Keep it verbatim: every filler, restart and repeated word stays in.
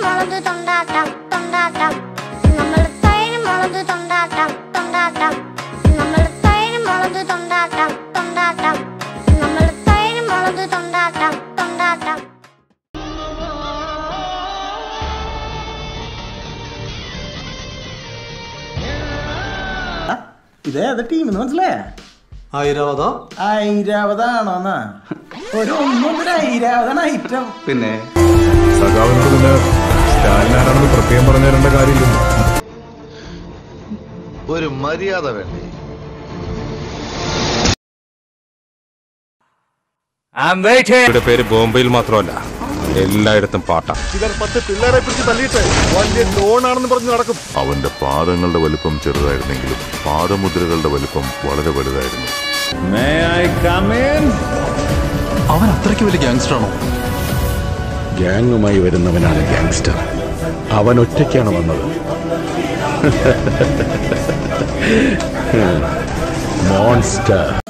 മുളക് തൊണ്ടാട്ടം തൊണ്ടാട്ടം നമ്മൾ തൈര് മുളക് തൊണ്ടാട്ടം തൊണ്ടാട്ടം നമ്മൾ തൈര് മുളക് തൊണ്ടാട്ടം തൊണ്ടാട്ടം നമ്മൾ തൈര് മുളക് തൊണ്ടാട്ടം തൊണ്ടാട്ടം. ഇതേത് ടീം മനസ്സിലായ? ഐരാവത ഐരാവതാണോന്നാ? ഒരു ഒന്നൊന്നര ഐരാവതാണ് ഐറ്റം. പിന്നെ സഖാവിനോട് പിന്നെ സ്റ്റാലിനാരാണെന്ന് പ്രത്യേകം പറഞ്ഞു തരേണ്ട കാര്യമില്ലല്ലോ. ഒരു മര്യാദ വേണ്ടേ? ഇവിടെ പേര് ബോംബെയിൽ മാത്രമല്ല, എല്ലായിടത്തും പാട്ട. ചിലർ പത്ത് പിള്ളേരെ പിടിച്ച് തല്ലിയിട്ട് വലിയ ലോണാണെന്ന് പറഞ്ഞ് നടക്കും. അവന്റെ പാദങ്ങളുടെ വലുപ്പം ചെറുതായിരുന്നെങ്കിലും പാദമുദ്രകളുടെ വലുപ്പം വളരെ വലുതായിരുന്നു. അവൻ അത്രയ്ക്ക് വലിയ ഗാങ്സ്റ്ററാണോ? ഗ്യാങ്ങുമായി വരുന്നവനാണ് ഗ്യാങ്സ്റ്റർ. അവൻ ഒറ്റയ്ക്കാണ് വന്നത്. മോൺസ്റ്റർ.